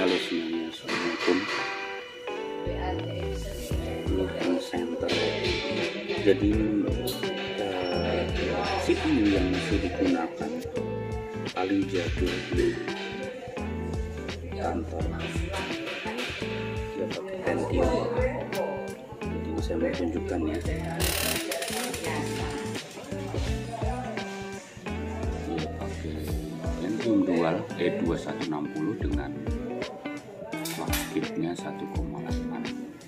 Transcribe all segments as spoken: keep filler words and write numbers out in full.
Halo semuanya, assalamualaikum. Ini center. Jadi uh, C P U yang masih digunakan paling jadul di kantor ya pakai Pentium. Jadi ini saya mau tunjukkan ya. Pentium Dual E dua satu enam nol dengan clock speednya satu koma delapan,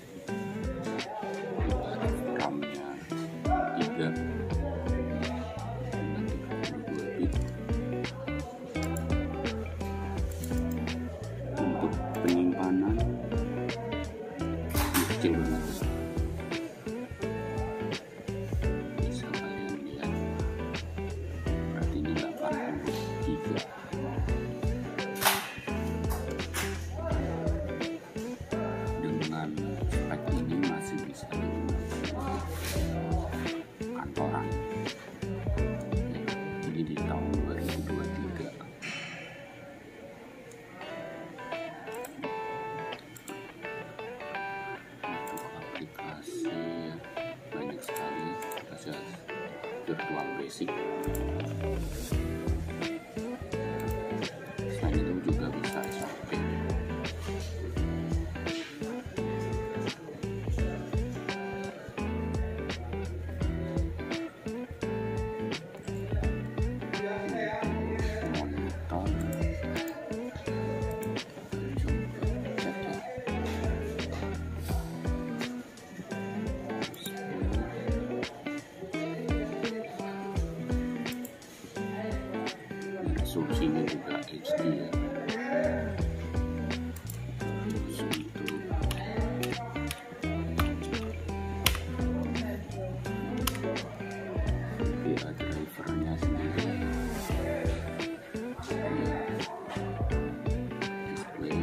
RAM-nya tiga dengan tiga puluh dua bit. Untuk penyimpanan kecil banget, bisa kalian lihat, berarti ini delapan puluh giga. Dengan spek ini masih bisa digunakan kantoran. Ini di tahun dua ribu dua puluh tiga. Untuk aplikasi banyak sekali, aplikasi virtual basic. Selain itu juga bisa S A P. Resolusinya juga H D ya. Ini ada drivernya sendiri. Display.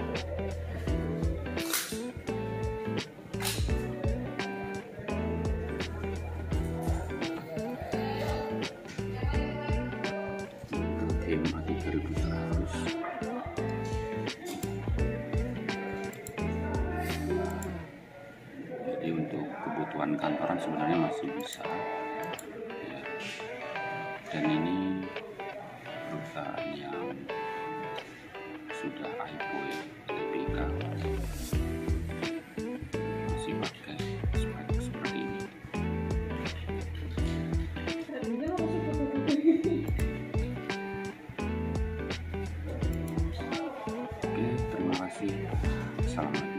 Hemat tiga ribu seratus. Jadi untuk kebutuhan kantoran sebenarnya masih bisa ya. Dan ini perusahaan yang sudah I P O ya, T B K, masih pakai spek seperti ini. Terima kasih. Selamat.